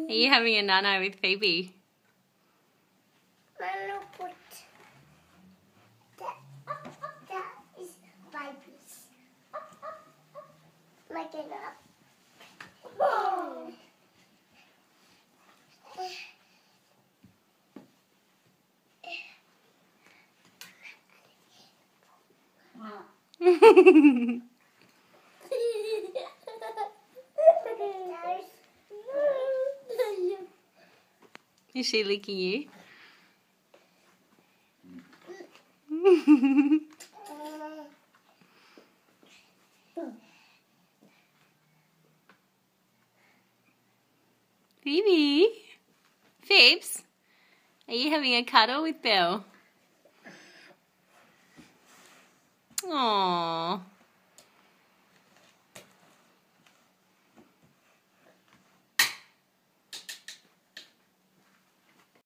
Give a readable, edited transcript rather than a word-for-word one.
Are you having a nano with Phoebe? Nano put that is babies. Like it up. Whoa. Is she licking you? Phoebe? Phoebes? Are you having a cuddle with Belle? Aww.